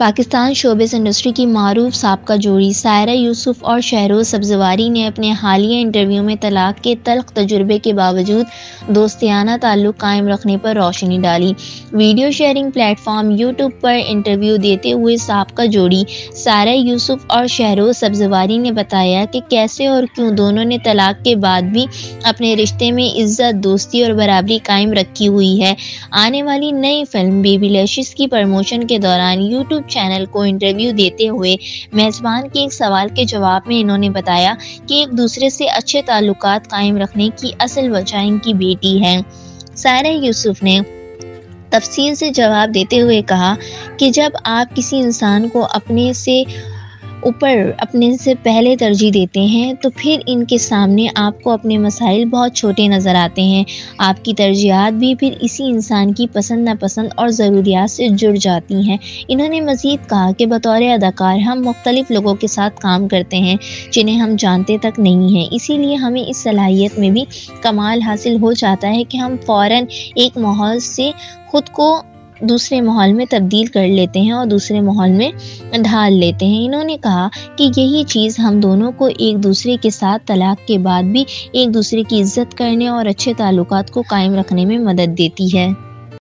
Pakistan showbiz industry کی معروف سابقہ جوڑی سائرہ یوسف اور شہروز سبزواری نے اپنے حالیہ انٹرویو میں طلاق کے تلخ تجربے کے باوجود دوستانہ تعلق قائم رکھنے پر روشنی ڈالی۔ Video sharing platform YouTube پر انٹرویو دیتے ہوئے سابقہ جوڑی سائرہ یوسف اور شہروز سبزواری نے بتایا کہ کیسے اور کیوں دونوں نے طلاق کے بعد بھی اپنے رشتے میں عزت، دوستی اور برابری قائم رکھی ہوئی ہے۔ آنے والی نئی فلم بیبی لیشز کی پروموشن کے دوران یوٹیوب چینل کو انٹرویو دیتے ہوئے میزبان کے ایک سوال کے جواب میں انہوں نے بتایا کہ ایک دوسرے سے اچھے تعلقات قائم رکھنے کی اصل وجہ ان کی بیٹی ہے۔ سائرہ یوسف نے تفصیل سے جواب دیتے ہوئے کہا کہ جب آپ کسی انسان کو اپنے سے پہلے ترجیح دیتے ہیں تو پھر ان کے سامنے آپ کو اپنے مسائل بہت چھوٹے نظر آتے ہیں۔ آپ کی ترجیحات بھی پھر اسی انسان کی پسند ناپسند اور ضروریات سے جڑ جاتی ہیں۔ انہوں نے مزید کہا کہ بطور اداکار ہم مختلف لوگوں کے ساتھ کام کرتے ہیں جنہیں ہم جانتے تک نہیں ہیں، اسی لیے ہمیں اس صلاحیت میں بھی کمال حاصل ہو جاتا ہے کہ ہم فوراً ایک ماحول سے خود کو دوسرے ماحول میں تبدیل کر لیتے ہیں اور دوسرے ماحول میں ڈھال لیتے ہیں۔ انہوں نے کہا کہ یہی چیز ہم دونوں کو ایک دوسرے کے ساتھ طلاق کے بعد بھی ایک دوسرے کی عزت کرنے اور اچھے تعلقات کو قائم رکھنے میں مدد دیتی ہے۔